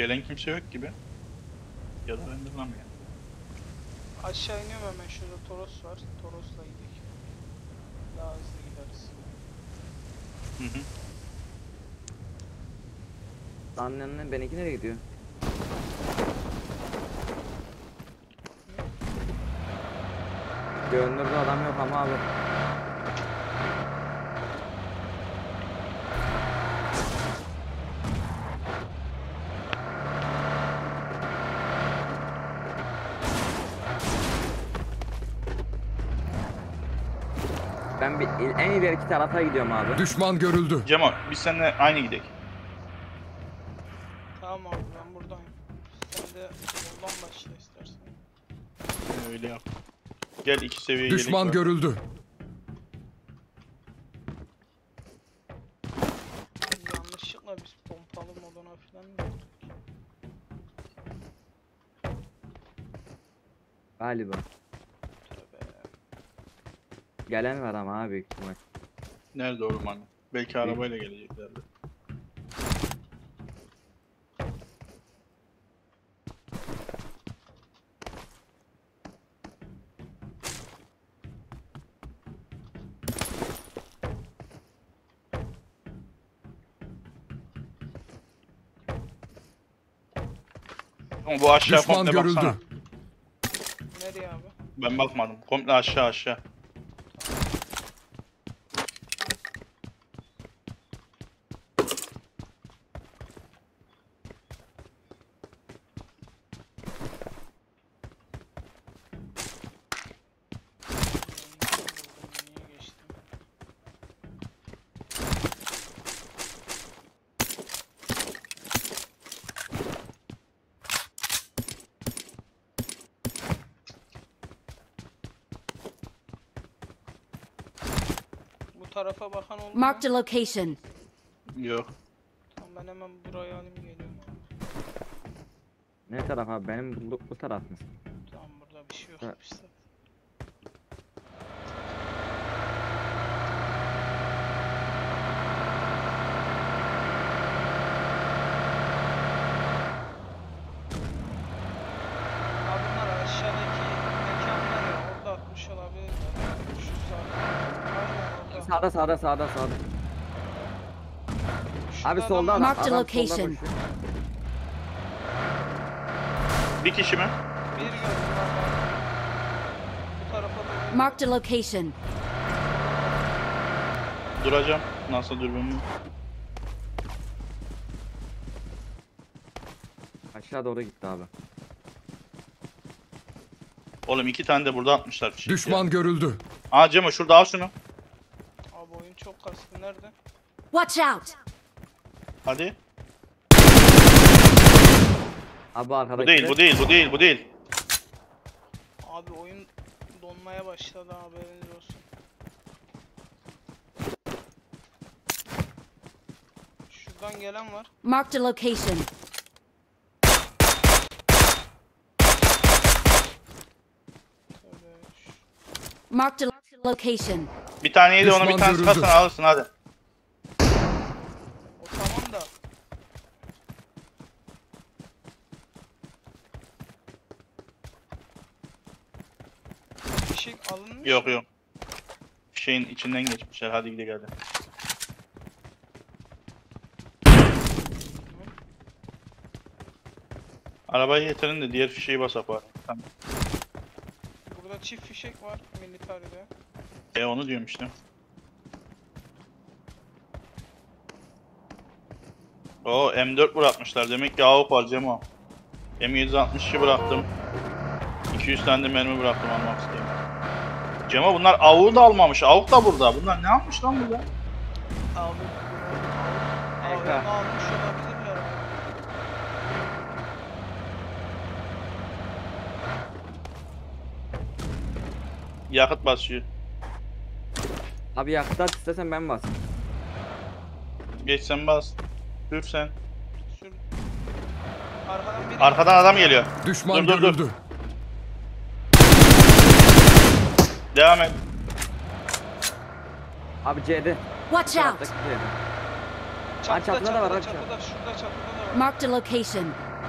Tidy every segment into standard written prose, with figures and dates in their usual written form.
Gelen kimse yok gibi. Ya da renderlanmıyor. Aşağı iniyorum hemen, şurada Toros var. Toros'la gidelim. Daha hızlı gideriz. Hı hı. Annenin benimki nereye gidiyor? Görünürde adam yok ama abi. Ben en ileriki tarafa gidiyorum abi. Düşman görüldü. Cemo biz seninle aynı gidelim. Tamam abi, ben buradayım. Sen de yoldan başla istersen. Öyle yap. Gel 2 seviye Düşman yelek var. görüldü. Yanlışlıkla biz pompalı moduna falan mı girdik? Galiba. Tövbe. Gelen var ama abi büyük ihtimal. Nerede oğlum hani? Belki arabayla geleceklerdi. Ama bu aşağı Düşman komple görüldü. baksana. Nereye abi? Ben bakmadım. Komple aşağı aşağı. Niye geçtim? Bu tarafa bakan oldu mu? Marked a location. Yok. Tamam, ben hemen buraya alayım, geliyorum abi. Ne taraf abi? Benim bu taraf mı? Tamam, burada bir şey Ha. yokmuş zaten. Abi bunlar aşağıdaki mekanlar ya, orada atmış olabilirler. Şu sağda. Aynen orada. Sağda. Abi Şurada solda adam adam, var. Marked adam location. solda koşuyor. Bir kişi mi? Bir gördüm abi. Bu tarafa doğru. Marked a location. Duracağım. Nasıl dürbünüm? Aşağı doğru gitti abi. Oğlum 2 tane de burada atmışlar fişek. Düşman görüldü. Aa Cemo şurada al şunu. Abi oyun çok kastı. Nerede? Watch out! Hadi. Abi arkadaki Bu değil. Abi oyun donmaya başladı, haberiniz olsun. Şuradan gelen var. Marked a location. Tövbe. Marked a location. Bir tane yedi onu, bir Düşman tane görüldü. sıkarsan alırsın hadi. O tamam da. Fişek alınmış. Yok. Şeyin içinden geçmişler. Hadi gidelim hadi. Arabayı getirin de diğer fişeği basak var. Tamam. Burada çift fişek var militaride. Onu diyorum işte. Oo M4 bırakmışlar. Demek ki AWP var Cemo. M762 bıraktım. 200 tane de mermi bıraktım almak isteyeyim. Cemo bunlar AWP'u da almamış. AWP da burada. Bunlar ne yapmış lan burada? Abi. Abi Eka. almış olabilirler abi. Yakıt basıyor. Abi yakıt at istesen ben bas. Geç sen bas. Sür sen. Sür. Arkadan biri. Arkadan adam geliyor. Düşman Dur. görüldü. Devam et. Abi C'de. Watch out! Taraftaki C'de. Çatıda, çatıda da var abi, çatıda, şurada çatıda da var. Marked a location.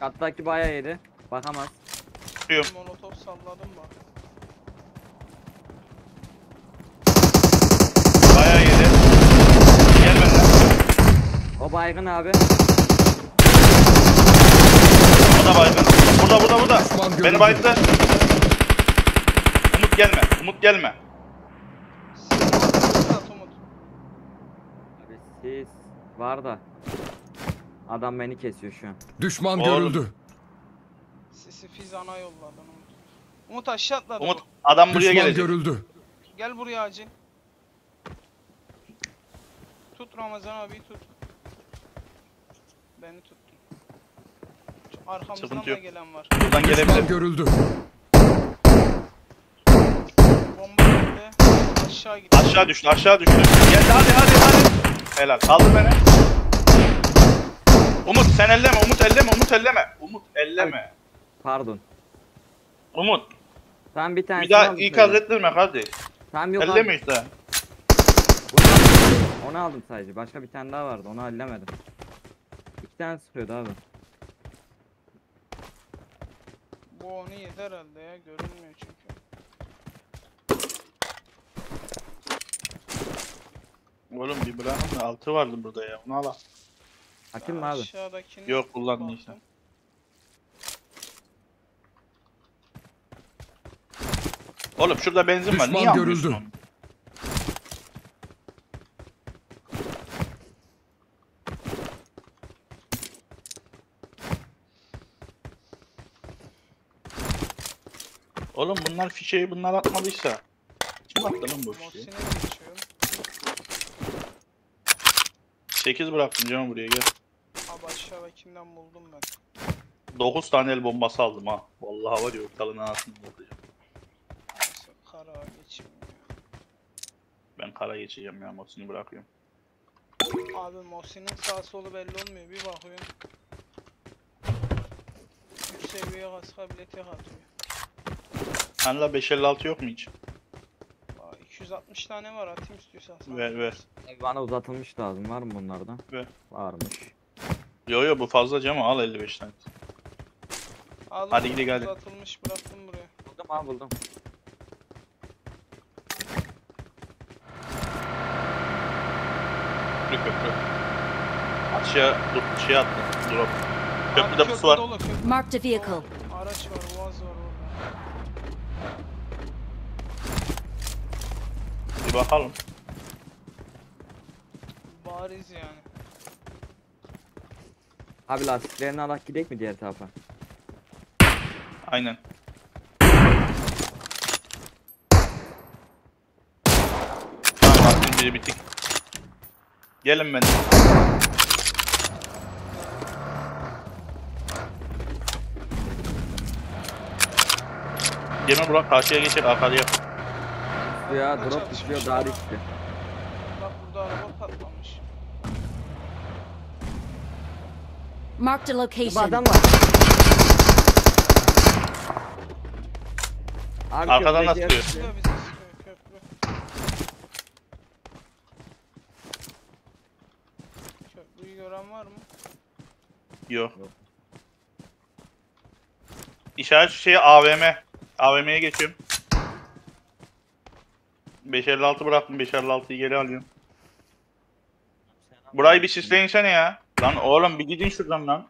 Kattaki bayağı yedi. Bakamaz. Çıkıyorum. Molotof salladım bak. Bayağı yedi. Gel benden. O baygın abi. O da baygın. Burada. Düşman Beni görüldü. bayıldı. Umut gelme. Umut gelme. Sat Umut. Abi sis var da. Adam beni kesiyor şu an. Düşman Oğlum. görüldü. Sisi Fizan'a yolladın Umut. Umut aşağı atladı. Umut bu. adam buraya Düşman gelecek. görüldü. Gel buraya acil. Tut Ramazan abi tut. Beni tuttun. Şu arkamızdan Sıkıntı da yok. gelen var. Buradan Düşman gelebilir. görüldü. Bomba geldi. Aşağı gitti. Aşağı düştü. Geldi hadi. Helal. Kaldır beni. Umut sen elleme. Umut elleme. Pardon. Umut. Tam bir tane. Bir daha ikaz ettirme kardeş. Tam yok abi. Elleme işte. Onu aldım sadece. Başka bir tane daha vardı. Onu hallemedim. 2 tane sıkıyordu abi. Bu onu yedi herhalde ya. Görünmüyor çünkü. Oğlum bir bırakın da altı vardı burada ya. Onu al. Atayım mı abi? Aşağıdakini Yok, kullandın baktım. işte. Oğlum şurada benzin var. Düşman Niye almıyorsun görüldü. onu? Oğlum bunlar fişeyi bunlar atmadıysa kim attı lan bu fişeyi? Mosin'e geçiyorum. 8 bıraktım canım buraya gel. Abi aşağıdakinden buldum ben. 9 tane el bombası aldım ha. Vallahi var ya ortalığın anasını bulacağım. Neyse kara geçeyim ya. Ben kara geçeceğim ya, Mosin'i bırakıyorum. Abi Mosin'in sağ solu belli olmuyor. Bir bakıyorum. 3 seviye kaska bile tek atıyor. Sende 556 yok mu hiç? Aa, 260 tane var atayım istiyorsan sana. Ver. Bana uzatılmış lazım. Var mı bunlardan? Ver. Varmış. Yo bu fazla Cem, al 55 tane. Aldım, Hadi gidelim, hadi. uzatılmış bıraktım buraya. Buldum abi buldum. Köprü. Aşağı şey attı. Drop. Köprüde Abi, pusu var. dolu, köprü. Marked a vehicle. Araç var, Uaz var orada. Bir bakalım. Bariz yani. Abi lastiklerini alak gidelim mi diğer tarafa? Aynen. Tamam aklım biri bitik. Gelin ben. Gemi Burak karşıya geçer, arkaya. Suya Kaç drop atmış düşüyor ya? daha riskli. Bak burada araba patlamış. Marked a Bu location. adam var. Abi Arkadan köprüdeki nasıl yer- sıkıyor? Burada bizi sıkıyor köprü. Köprüyü gören var mı? Yok. İşaret şeyi AVM. AVM'ye geçiyorum. 556 bıraktım. 556'yı geri alıyorum. Burayı bir sisleyinsene ya. Lan oğlum bir gidin şuradan lan.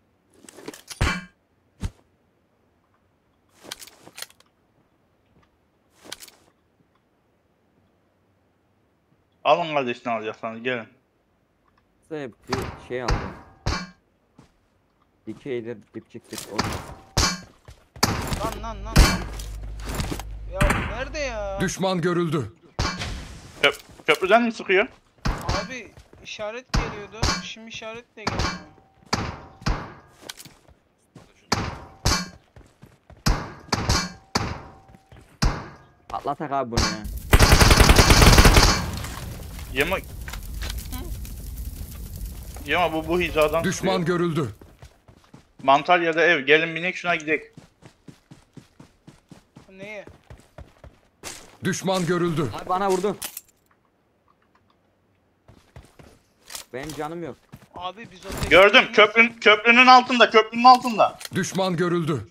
Alın kardeşini alacaksanız gelin. Size bir şey aldım. Dikeydir, dipçiktir. O Lan. Ya nerede ya? Düşman görüldü. Köprüden mi sıkıyor? Abi işaret geliyordu. Şimdi işaret de gelmiyor. patlatak abi bunu ya. Yema bu hizadan Düşman sıkıyor. görüldü. Mantalya'da ev. Gelin binek şuna gidek. Neye? Düşman görüldü. Abi bana vurdu. Benim canım yok. Abi biz o tekneyi Gördüm. bilmiyoruz. Köprünün altında. Köprünün altında. Düşman görüldü.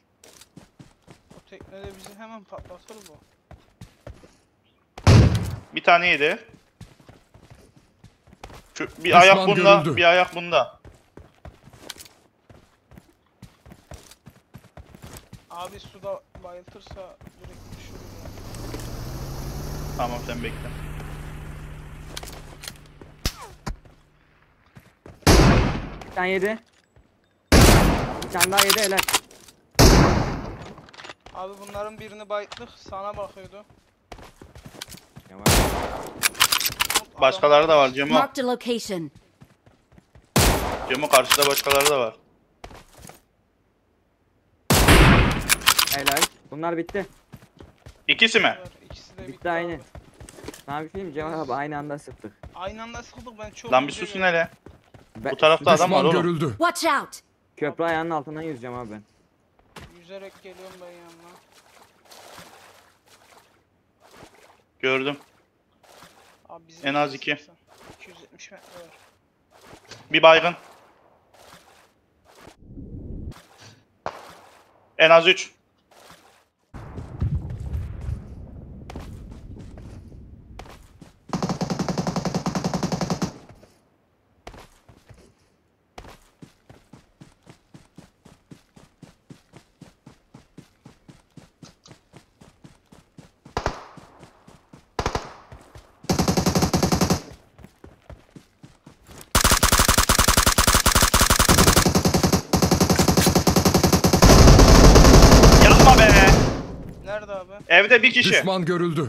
O teknede bizi hemen patlatır bu. Bir tane yedi. Bir Düşman ayak bunda. görüldü. Bir ayak bunda. Abi suda bayıltırsa direkt düşürür ya. Tamam sen bekle. Bir tane yedi. Bir tane daha yedi helal. Abi bunların birini bayılttık. Sana bakıyordu. Tamam. Hop, Başkaları da var adam- Cemo. Marked a location. Cemo karşıda başkaları da var. Helal. Bunlar bitti. İkisi mi? Var, İkisi de Bitti aynı. abi. Sana bir şey diyeyim mi? Cevap abi aynı anda sıktık. Aynı anda sıkıldık ben çok Lan bir güzel susun gördüm. hele. Ben, Bu tarafta adam var Düşman oğlum. görüldü. Watch out! köprü ayağının altından yüzeceğim abi ben. Yüzerek geliyorum ben yanına. Gördüm. Abi bizim En az iki. 270 metre var. Bir baygın. En az 3. Yapma be. Nerede abi? Evde bir kişi. Düşman görüldü.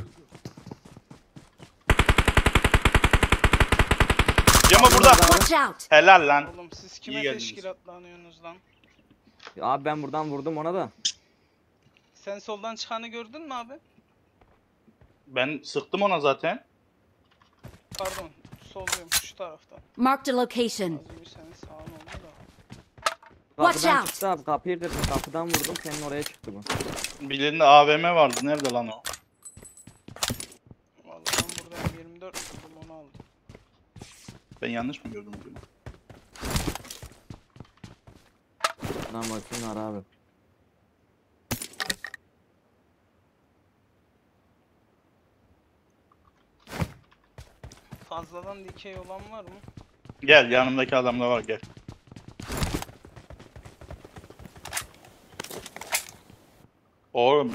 Cemo burada. Watch out! Helal lan. Oğlum siz İyi kime geldiniz. teşkilatlanıyorsunuz lan? Abi ben buradan vurdum ona da. Sen soldan çıkanı gördün mü abi? Ben sıktım ona zaten. Pardon, sol diyorum şu taraftan. Marked a location. Az önce senin sağın oldu da. Watch Kapıdan out. çıktı abi. Kapıyı dedim. Kapıdan vurdum. Senin oraya çıktı bu. Birinde AVM vardı. Nerede lan o? Vallahi ben buradan 24 buldum onu aldım. Ben yanlış mı gördüm bugün? Lan bakayım ara abi. Fazladan dikey olan var mı? Gel yanımdaki adamla var gel. Oğlum.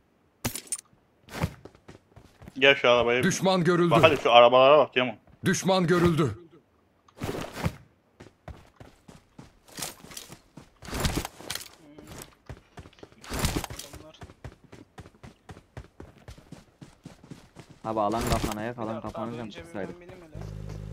Gel şu arabaya. Düşman görüldü. Bak hadi şu arabalara bak Cemo. Düşman görüldü. Adamlar. Abi alan kafana ya. Bir Kalan dakika, kafanı abi can önce bir tutsaydık. ben bineyim hele.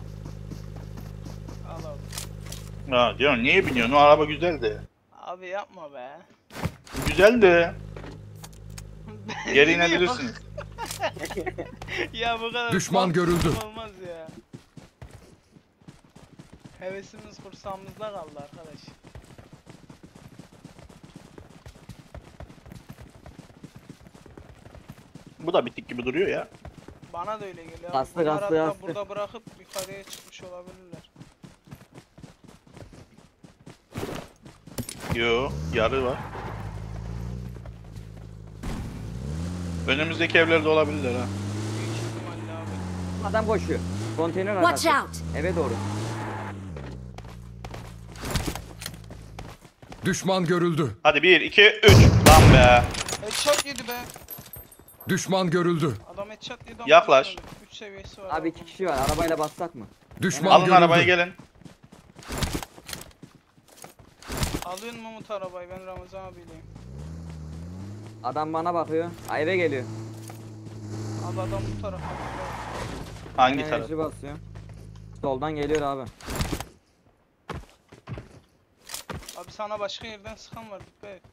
Al abi. Ha diyorum niye biniyorsun? O araba güzeldi. Abi yapma be. Güzeldi. Geri Biniyor. inebilirsiniz. Ya bu kadar Düşman görüldü. olmaz ya. Hevesimiz kursağımızda kaldı arkadaş. Bu da bitik gibi duruyor ya. Bana da öyle geliyor. Kastı, Bunlar kastı, hatta kastı. burada bırakıp yukarıya çıkmış olabilirler. Yo, yarı var. Önümüzdeki evlerde olabilirler ha. Büyük ihtimalle abi. Adam koşuyor. Konteyner Watch arkası. out! Eve doğru. Düşman görüldü. Hadi 1, 2, 3. Lan be. Headshot yedi be. Düşman görüldü. Adam headshot yedi ama Yaklaş. 3 seviyesi var. Abi 2 kişi var. Arabayla bassak mı? Düşman Alın görüldü. arabaya gelin. Alıyorsun Mahmut arabayı, ben Ramazan abiyleyim. Adam bana bakıyor. Aa, eve geliyor. Abi adam bu tarafa. Hangi Ben taraf? enerji basıyor. Soldan geliyor abi. Abi sana başka yerden sıkan var, dikkat et.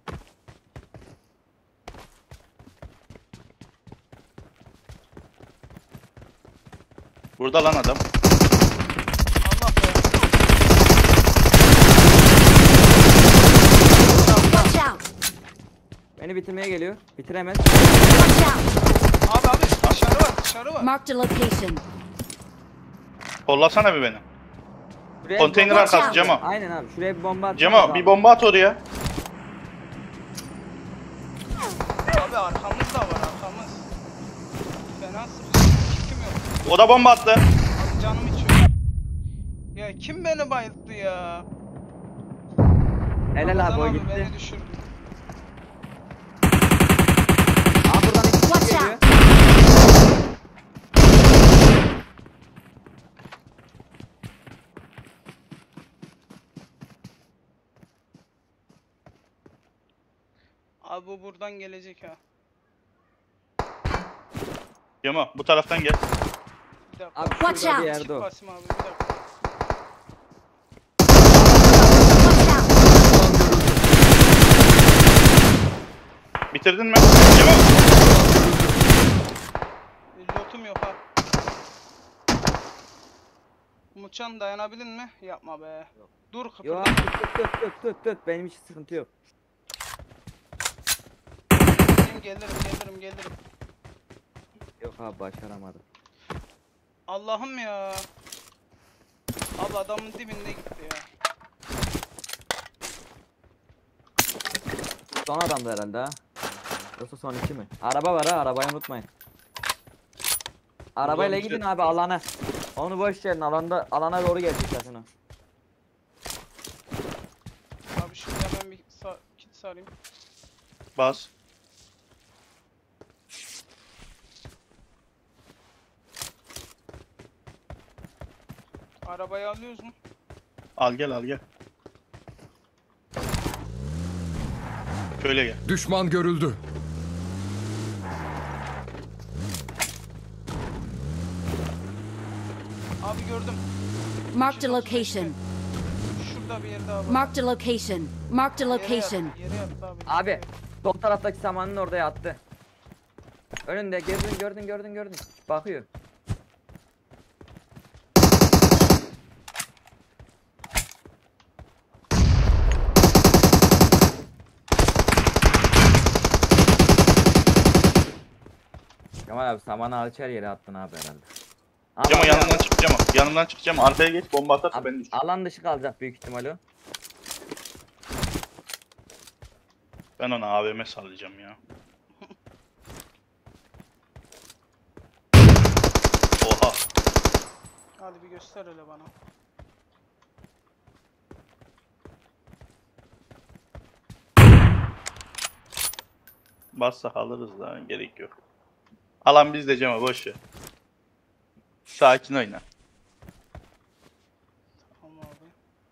Burada lan adam. Allah be. Watch out! Beni bitirmeye geliyor. Bitiremez. Watch out! Abi dışarı var, dışarı var. Marked a location. Kollasana bir beni. Şuraya Konteyner bomba arkası at. Cemo. Aynen abi. Şuraya bir bomba at. Cemo bir bomba at oraya. Abi arkamız da var arkamız. Fena sıkıştı. Kim yok? O da bomba attı. Abi canım içiyor. Ya kim beni bayılttı ya? Helal abi Ramazan o gitti. beni düşürdü. Abi buradan iki Watch kişi geliyor. out. Abi bu buradan gelecek ha. Cemo bu taraftan gel. Bir dakika. Abi Watch şurada bir out. yerde Kit o. basayım abi bir dakika. Watch out. Bitirdin mi? Cemo. Lootum yok ha. Umutcan dayanabildin mi? Yapma be. Dur Yo kıpırda. abi tut. Benim hiç sıkıntı yok. Gelirim. Yok abi başaramadım. Allah'ım ya. Abi adamın dibinde gitti ya. Son adamdı herhalde ha. Yoksa son iki mi? Araba var ha, arabayı unutmayın. Arabayla Buradan gidin işte- abi alana. Onu boş verin, alana doğru gelecek zaten o. Abi şimdi hemen bir kit sarayım. Bas. Arabayı alıyoruz mu? Al gel. Şöyle gel. Düşman görüldü. Abi gördüm. Marked a location. Şurada bir yerde abi. Marked a location. Marked a location. Yere yattı abi. Abi sol taraftaki samanın orada yattı. Önünde gördün. Bakıyor. Kemal abi samanı alçer yere attın abi herhalde. Abi, Cemo abi, yanından çık Cemo. Yanından çık Cemo. Arkaya geç bomba atarsa abi, beni düşür. alan dışı kalacak büyük ihtimal o. Ben ona AVM sallayacağım ya. Oha. Hadi bir göster öyle bana. Bassak alırız da gerek yok. Alan bizde Cemo boş ver. Sakin oyna. Tamam abi.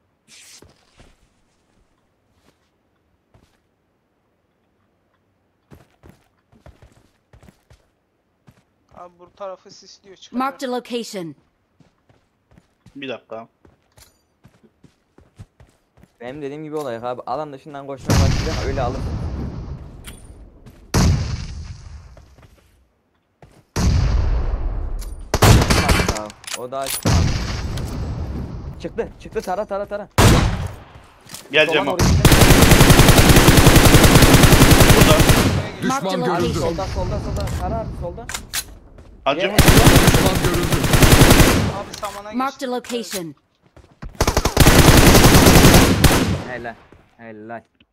Abi bu tarafı sisliyor çıkacak. Marked a location. Bir dakika. Benim dediğim gibi olay abi, alan dışından koşmaya başlayacağım öyle alır. Tamam, o da çıktı tara. Gel Sola Cemo. doğru gitti. Burada. Marked a Düşman Abi görüldü. location. solda tara abi solda. Ha Cemo. Düşman görüldü. Abi samana Marked geçti. a location. Helal.